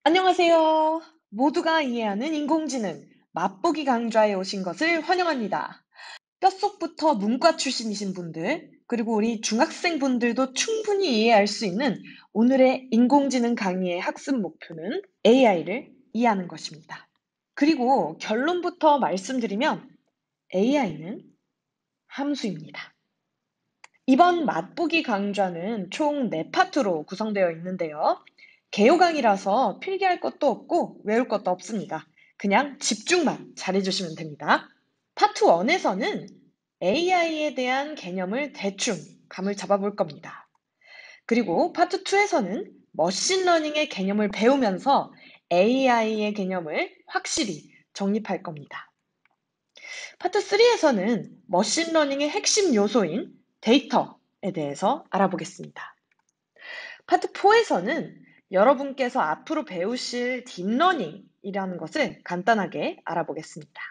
안녕하세요. 모두가 이해하는 인공지능, 맛보기 강좌에 오신 것을 환영합니다. 뼛속부터 문과 출신이신 분들, 그리고 우리 중학생분들도 충분히 이해할 수 있는 오늘의 인공지능 강의의 학습 목표는 AI를 이해하는 것입니다. 그리고 결론부터 말씀드리면 AI는 함수입니다. 이번 맛보기 강좌는 총 4파트로 구성되어 있는데요. 개요 강의라서 필기할 것도 없고 외울 것도 없습니다. 그냥 집중만 잘해주시면 됩니다. 파트 1에서는 AI에 대한 개념을 대충 감을 잡아볼 겁니다. 그리고 파트 2에서는 머신러닝의 개념을 배우면서 AI의 개념을 확실히 정립할 겁니다. 파트 3에서는 머신러닝의 핵심 요소인 데이터에 대해서 알아보겠습니다. 파트 4에서는 여러분께서 앞으로 배우실 딥러닝이라는 것을 간단하게 알아보겠습니다.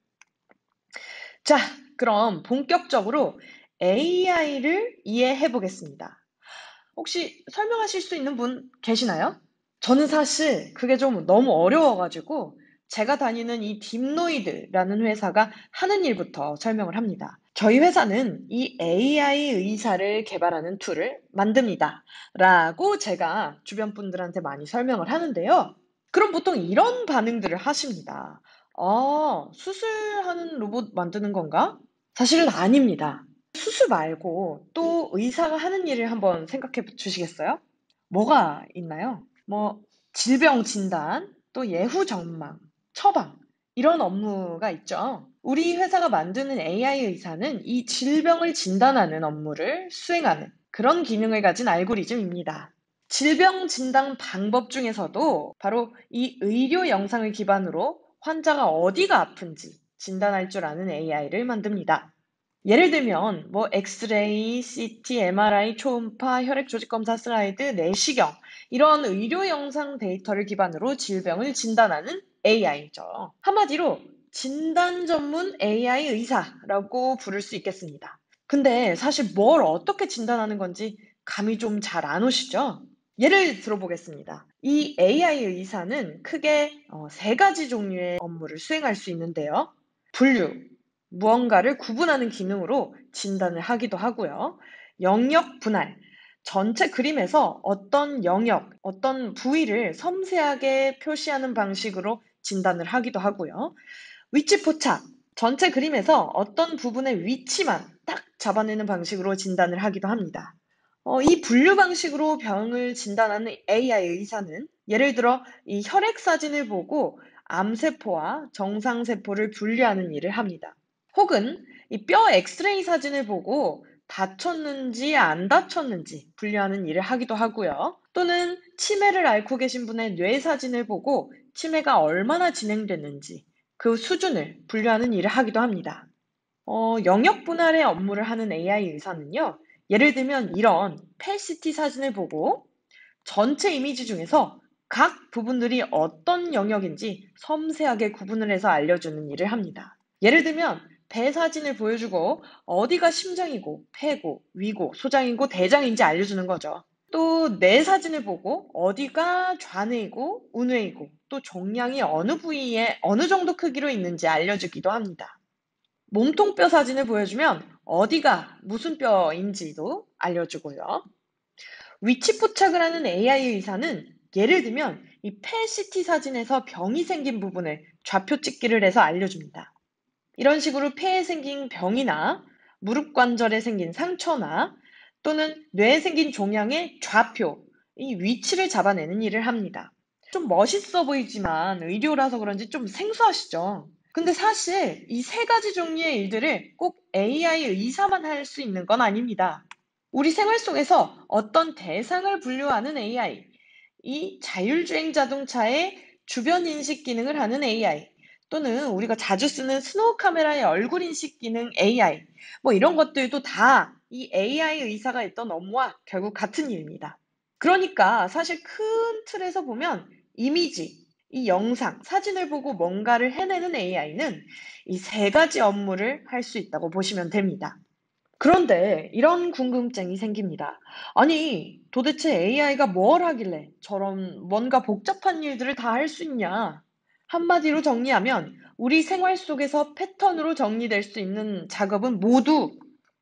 자, 그럼 본격적으로 AI를 이해해 보겠습니다. 혹시 설명하실 수 있는 분 계시나요? 저는 사실 그게 좀 너무 어려워가지고 제가 다니는 이 딥노이드라는 회사가 하는 일부터 설명을 합니다. 저희 회사는 이 AI 의사를 개발하는 툴을 만듭니다. 라고 제가 주변 분들한테 많이 설명을 하는데요. 그럼 보통 이런 반응들을 하십니다. 수술하는 로봇 만드는 건가? 사실은 아닙니다. 수술 말고 또 의사가 하는 일을 한번 생각해 주시겠어요? 뭐가 있나요? 질병 진단, 또 예후 전망, 처방, 이런 업무가 있죠. 우리 회사가 만드는 AI 의사는 이 질병을 진단하는 업무를 수행하는 그런 기능을 가진 알고리즘입니다. 질병 진단 방법 중에서도 바로 이 의료 영상을 기반으로 환자가 어디가 아픈지 진단할 줄 아는 AI를 만듭니다. 예를 들면 엑스레이, CT, MRI, 초음파, 혈액 조직 검사 슬라이드, 내시경 이런 의료 영상 데이터를 기반으로 질병을 진단하는 AI죠. 한마디로 진단 전문 AI 의사라고 부를 수 있겠습니다. 근데 사실 뭘 어떻게 진단하는 건지 감이 좀 잘 안 오시죠? 예를 들어보겠습니다. 이 AI 의사는 크게 세 가지 종류의 업무를 수행할 수 있는데요. 분류, 무언가를 구분하는 기능으로 진단을 하기도 하고요. 영역 분할, 전체 그림에서 어떤 영역, 어떤 부위를 섬세하게 표시하는 방식으로 진단을 하기도 하고요. 위치 포착, 전체 그림에서 어떤 부분의 위치만 딱 잡아내는 방식으로 진단을 하기도 합니다. 이 분류 방식으로 병을 진단하는 AI 의사는 예를 들어 이 혈액 사진을 보고 암세포와 정상세포를 분류하는 일을 합니다. 혹은 이 뼈 엑스레이 사진을 보고 다쳤는지 안 다쳤는지 분류하는 일을 하기도 하고요. 또는 치매를 앓고 계신 분의 뇌 사진을 보고 치매가 얼마나 진행됐는지 그 수준을 분류하는 일을 하기도 합니다. 영역 분할의 업무를 하는 AI 의사는요. 예를 들면 이런 펫CT 사진을 보고 전체 이미지 중에서 각 부분들이 어떤 영역인지 섬세하게 구분을 해서 알려주는 일을 합니다. 예를 들면 배 사진을 보여주고 어디가 심장이고 폐고 위고 소장이고 대장인지 알려주는 거죠. 또 뇌 사진을 보고 어디가 좌뇌이고 우뇌이고 또 종양이 어느 부위에 어느 정도 크기로 있는지 알려주기도 합니다. 몸통뼈 사진을 보여주면 어디가 무슨 뼈인지도 알려주고요. 위치 포착을 하는 AI 의사는 예를 들면 이 펫CT 사진에서 병이 생긴 부분을 좌표 찍기를 해서 알려줍니다. 이런 식으로 폐에 생긴 병이나 무릎 관절에 생긴 상처나 또는 뇌에 생긴 종양의 좌표, 이 위치를 잡아내는 일을 합니다. 좀 멋있어 보이지만 의료라서 그런지 좀 생소하시죠? 근데 사실 이 세 가지 종류의 일들을 꼭 AI 의사만 할 수 있는 건 아닙니다. 우리 생활 속에서 어떤 대상을 분류하는 AI, 이 자율주행 자동차의 주변 인식 기능을 하는 AI, 또는 우리가 자주 쓰는 스노우 카메라의 얼굴 인식 기능 AI, 이런 것들도 다 이 AI 의사가 했던 업무와 결국 같은 일입니다. 그러니까 사실 큰 틀에서 보면 이미지, 이 영상, 사진을 보고 뭔가를 해내는 AI는 이 세 가지 업무를 할 수 있다고 보시면 됩니다. 그런데 이런 궁금증이 생깁니다. 아니, 도대체 AI가 뭘 하길래 저런 뭔가 복잡한 일들을 다 할 수 있냐? 한마디로 정리하면 우리 생활 속에서 패턴으로 정리될 수 있는 작업은 모두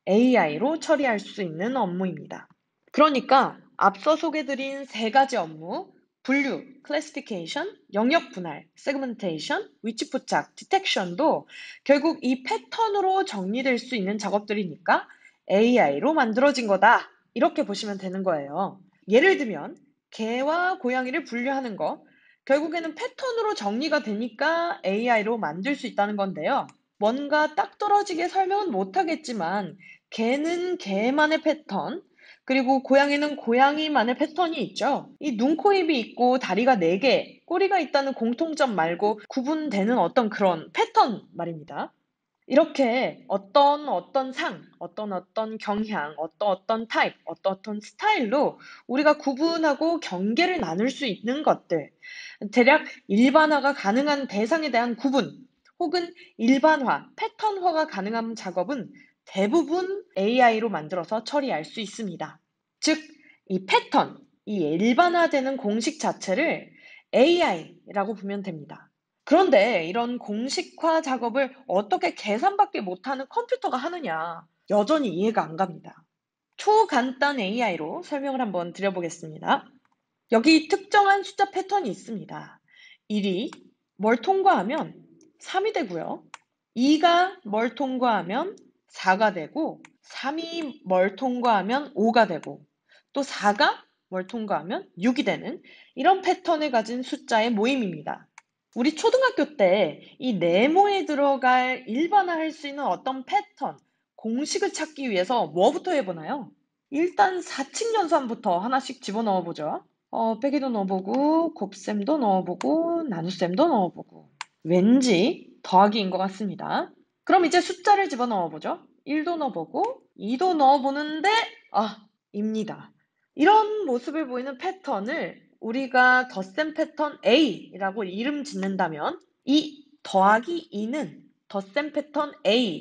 AI로 처리할 수 있는 업무입니다. 그러니까 앞서 소개드린 세 가지 업무, 분류, 클래시피케이션, 영역 분할, 세그멘테이션, 위치 포착, 디텍션도 결국 이 패턴으로 정리될 수 있는 작업들이니까 AI로 만들어진 거다. 이렇게 보시면 되는 거예요. 예를 들면 개와 고양이를 분류하는 거, 결국에는 패턴으로 정리가 되니까 AI로 만들 수 있다는 건데요. 뭔가 딱 떨어지게 설명은 못하겠지만 개는 개만의 패턴, 그리고 고양이는 고양이만의 패턴이 있죠. 이 눈, 코, 입이 있고 다리가 4개, 꼬리가 있다는 공통점 말고 구분되는 어떤 그런 패턴 말입니다. 이렇게 어떤 상, 어떤 경향, 어떤 타입, 어떤 스타일로 우리가 구분하고 경계를 나눌 수 있는 것들, 대략 일반화가 가능한 대상에 대한 구분, 혹은 일반화, 패턴화가 가능한 작업은 대부분 AI로 만들어서 처리할 수 있습니다. 즉, 이 패턴, 이 일반화되는 공식 자체를 AI라고 보면 됩니다. 그런데 이런 공식화 작업을 어떻게 계산밖에 못하는 컴퓨터가 하느냐, 여전히 이해가 안 갑니다. 초간단 AI로 설명을 한번 드려보겠습니다. 여기 특정한 숫자 패턴이 있습니다. 1이 뭘 통과하면 3이 되고요. 2가 뭘 통과하면 4가 되고, 3이 뭘 통과하면 5가 되고, 또 4가 뭘 통과하면 6이 되는 이런 패턴을 가진 숫자의 모임입니다. 우리 초등학교 때 이 네모에 들어갈 일반화할 수 있는 어떤 패턴, 공식을 찾기 위해서 뭐부터 해보나요? 일단 사칙 연산부터 하나씩 집어넣어 보죠. 빼기도 넣어보고, 곱셈도 넣어보고, 나눗셈도 넣어보고. 왠지 더하기인 것 같습니다. 그럼 이제 숫자를 집어넣어 보죠. 1도 넣어보고, 2도 넣어보는데, 입니다. 이런 모습을 보이는 패턴을 우리가 덧셈 패턴 A라고 이름 짓는다면, 이 더하기 2는 덧셈 패턴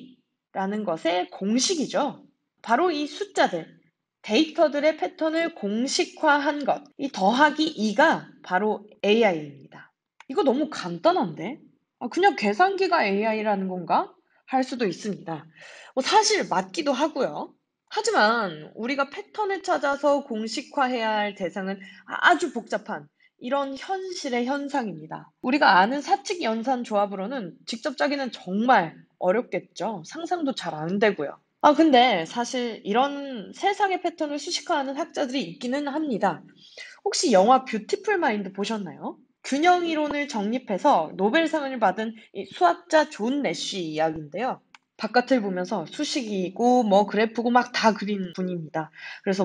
A라는 것의 공식이죠. 바로 이 숫자들, 데이터들의 패턴을 공식화한 것, 이 더하기 2가 바로 AI입니다. 이거 너무 간단한데? 그냥 계산기가 AI라는 건가? 할 수도 있습니다. 사실 맞기도 하고요. 하지만 우리가 패턴을 찾아서 공식화해야 할 대상은 아주 복잡한 이런 현실의 현상입니다. 우리가 아는 사칙 연산 조합으로는 직접 짜기는 정말 어렵겠죠. 상상도 잘 안 되고요. 근데 사실 이런 세상의 패턴을 수식화하는 학자들이 있기는 합니다. 혹시 영화 뷰티풀 마인드 보셨나요? 균형 이론을 정립해서 노벨상을 받은 이 수학자 존 내쉬 이야기인데요. 바깥을 보면서 수식이고 뭐 그래프고 막 다 그린 분입니다. 그래서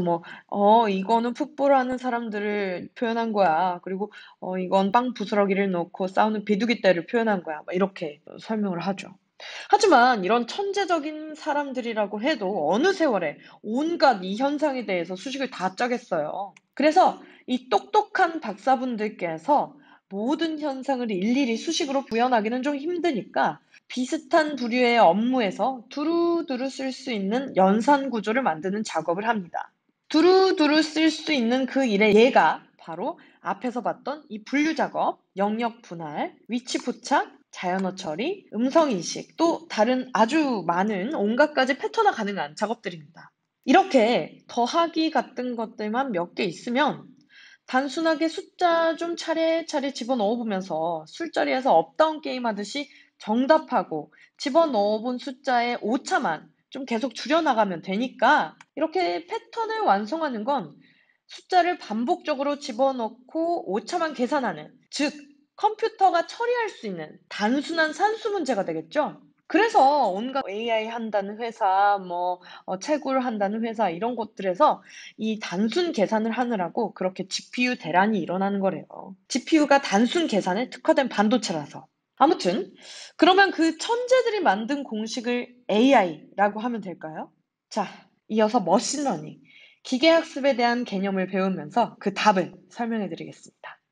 이거는 풋볼하는 사람들을 표현한 거야. 그리고 이건 빵 부스러기를 놓고 싸우는 비둘기 떼를 표현한 거야. 막 이렇게 설명을 하죠. 하지만 이런 천재적인 사람들이라고 해도 어느 세월에 온갖 이 현상에 대해서 수식을 다 짜겠어요. 그래서 이 똑똑한 박사분들께서 모든 현상을 일일이 수식으로 구현하기는 좀 힘드니까 비슷한 부류의 업무에서 두루두루 쓸 수 있는 연산 구조를 만드는 작업을 합니다. 두루두루 쓸 수 있는 그 일의 예가 바로 앞에서 봤던 이 분류 작업, 영역 분할, 위치 포착, 자연어 처리, 음성 인식, 또 다른 아주 많은 온갖 가지 패턴화 가능한 작업들입니다. 이렇게 더하기 같은 것들만 몇 개 있으면 단순하게 숫자 좀 차례차례 집어넣어 보면서 술자리에서 업다운 게임 하듯이 정답하고 집어넣어 본 숫자의 오차만 좀 계속 줄여나가면 되니까 이렇게 패턴을 완성하는 건 숫자를 반복적으로 집어넣고 오차만 계산하는, 즉 컴퓨터가 처리할 수 있는 단순한 산수 문제가 되겠죠. 그래서 온갖 AI 한다는 회사, 채굴 한다는 회사 이런 곳들에서 이 단순 계산을 하느라고 그렇게 GPU 대란이 일어나는 거래요. GPU가 단순 계산에 특화된 반도체라서. 아무튼 그러면 그 천재들이 만든 공식을 AI라고 하면 될까요? 자, 이어서 머신러닝, 기계학습에 대한 개념을 배우면서 그 답을 설명해 드리겠습니다.